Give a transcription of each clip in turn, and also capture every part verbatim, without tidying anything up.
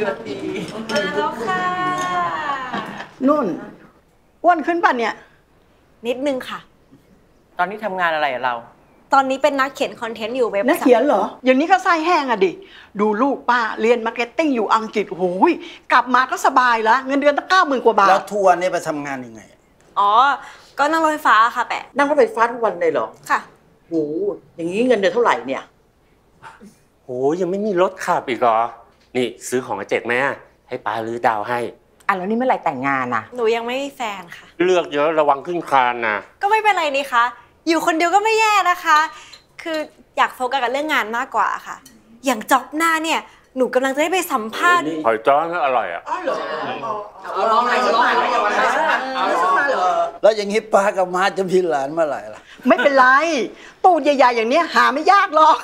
สวัสดีมาแล้วค่ะนุ่นอ้วนขึ้นป่ะเนี่ยนิดนึงค่ะตอนนี้ทำงานอะไรเราตอนนี้เป็นนักเขียนคอนเทนต์อยู่เว็บนักเขียนเหรออย่างนี้ก็ไส้แห้งอะดิดูลูกป้าเรียนมาร์เก็ตติ้งอยู่อังกฤษโอ้ยกลับมาก็สบายแล้วเงินเดือนตั้งเก้าหมื่นกว่าบาทแล้วทัวร์เนี่ยไปทำงานยังไงอ๋อก็นั่งรถไฟฟ้าค่ะแปะนั่งรถไฟฟ้าทุกวันเลยเหรอค่ะโหอย่างนี้เงินเดือนเท่าไหร่เนี่ยโหยังไม่มีรถขับอีกเหรอนี่ซื้อของอาเจ็ดไหมให้ป้าลื้อดาวให้อ่ะแล้วนี่เมื่อไหร่แต่งงานน่ะหนูยังไม่มีแฟนค่ะเลือกเยอะระวังขึ้นคานนะก็ไม่เป็นไรนี่คะอยู่คนเดียวก็ไม่แย่นะคะคืออยากโฟกัสกับเรื่องงานมากกว่าค่ะอย่างจ็อบหน้าเนี่ยหนูกำลังจะได้ไปสัมภาษณ์หอยจ้อน่าอร่อยอ่ะอ๋อเหรอเอาลองหน่อยลองหน่อยเอาลองหน่อยแล้วอย่างนี้ป้ากับม้าจะมีหลานเมื่อไหร่ล่ะไม่เป็นไรตู้ใหญ่ๆอย่างนี้หาไม่ยากหรอก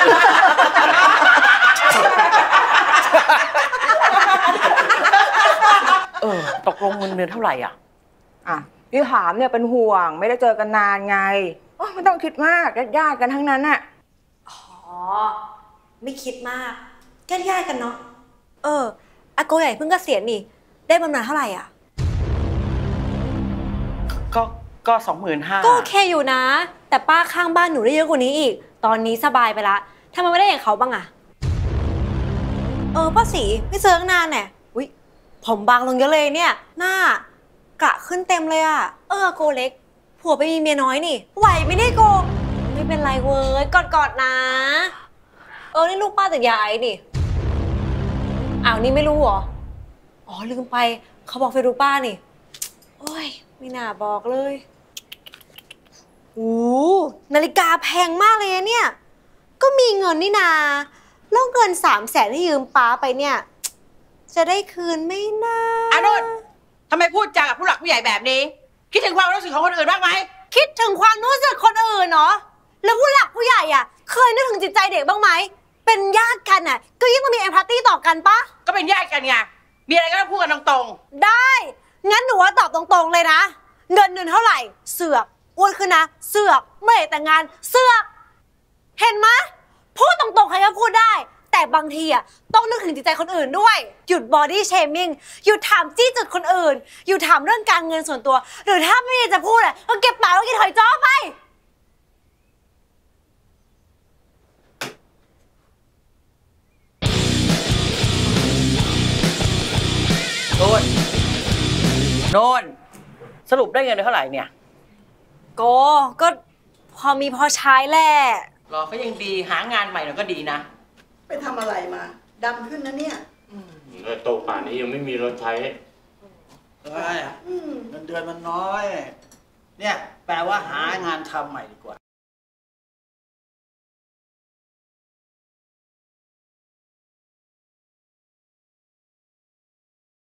เออตกลงเงินเดือนเท่าไหร่อ่ะอ่ะพี่ถามเนี่ยเป็นห่วงไม่ได้เจอกันนานไงโอ้ไม่ต้องคิดมากญาติๆกันทั้งนั้นน่ะอ๋อไม่คิดมากญาติญาติกันเนาะเอออาโกใหญ่เพิ่งเกษียณนี่ได้บำนาญเท่าไหร่อ่ะก็ก็สองหมื่นห้าก็โอเคอยู่นะแต่ป้าข้างบ้านหนูได้เยอะกว่านี้อีกตอนนี้สบายไปละทำไมไม่ได้อย่างเขาบ้างอะเออป้าสีไม่เจอตั้งนานแน่อุ๊ยผมบางลงเยอะเลยเนี่ยหน้ากระขึ้นเต็มเลยอะเออโกเล็กผัวไปมีเมียน้อยนี่ไหวไม่ได้โกไม่เป็นไรเว้ยกอดๆนะเออนี่ลูกป้าจากยาไอ้นี่อ้าวนี่ไม่รู้เหรออ๋อลืมไปเขาบอกเฟซบุ๊กป้านี่โอ้ยไม่น่าบอกเลยโอ้นาฬิกาแพงมากเลยเนี่ยก็มีเงินนี่นาแล้วเงินสามแสนที่ยืมป้าไปเนี่ยจะได้คืนไม่น่าอานุชทำไมพูดจากับผู้หลักผู้ใหญ่แบบนี้คิดถึงความรู้สึกของคนอื่นบ้างไหมคิดถึงความรู้สึกคนอื่นเนาะแล้วผู้หลักผู้ใหญ่อ่ะเคยนึกถึงจิตใจเด็กบ้างไหมเป็นญาติกันอ่ะก็ยิ่งต้องมีเอมพัตตี้ต่อกันปะก็เป็นญาติกันไงมีอะไรก็ต้องพูดกันตรงๆได้งั้นหนูว่าตอบตรงๆเลยนะเงินเดือนเท่าไหร่เสือกอ้วนขึ้นนะเสือกเมื่อแต่งงานเสือกเห็นไหมพูดตรงๆใครก็พูดได้แต่บางทีอ่ะต้องนึกถึงจิตใจคนอื่นด้วยหยุดบอดี้เชมิ่งหยุดถามจี้จุดคนอื่นหยุดถามเรื่องการเงินส่วนตัวหรือถ้าไม่มีจะพูดอ่ะก็เก็บปากแล้วกินหอยจ้อไปโน่นโน่นสรุปได้เงินเท่าไหร่เนี่ยโกก็พอมีพอใช้แหละรอก็ยังดีหางานใหม่หน่อยก็ดีนะไปทำอะไรมาดำขึ้นนะเนี่ยโตป่านนี้ยังไม่มีรถใช้เฮ้ยเงินเดือนมันน้อยเนี่ยแปลว่าหางานทำใหม่ดีกว่า